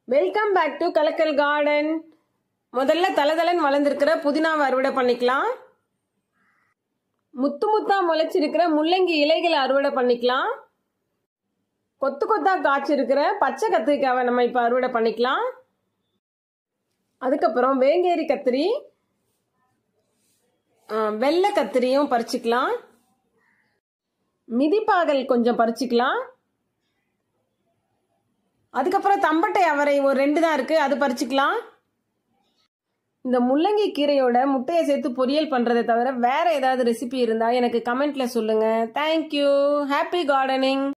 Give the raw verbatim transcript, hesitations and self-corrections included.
Welcome back to Kalakkal garden. முதல்ல தலதலன் வளர்ந்துருக்கிற புதினாவை அறுவடை பண்ணிக்கலாம். முத்து முத்தா முளைச்சிருக்கிற முள்ளங்கி இலைகளை அறுவடை பண்ணிக்கலாம். கொத்து கொத்தா காய்ச்சிருக்கிற பச்சை கத்திரிக்காவை நம்ம இப்போ அறுவடை பண்ணிக்கலாம். அதுக்கப்புறம் வேங்கேரி கத்திரி, வெள்ளை கத்திரியும் பறிச்சுக்கலாம். மிதிப்பாகல் கொஞ்சம் பறிச்சுக்கலாம். அதுக்கப்புறம் தம்பட்டை அவரை ஒரு ரெண்டு தான் இருக்கு, அது பறிச்சுக்கலாம். இந்த முள்ளங்கி கீரையோட முட்டையை சேர்த்து பொரியல் பண்றதை தவிர வேற ஏதாவது ரெசிபி இருந்தா எனக்கு கமெண்ட்ல சொல்லுங்க. தேங்க்யூ. Happy gardening.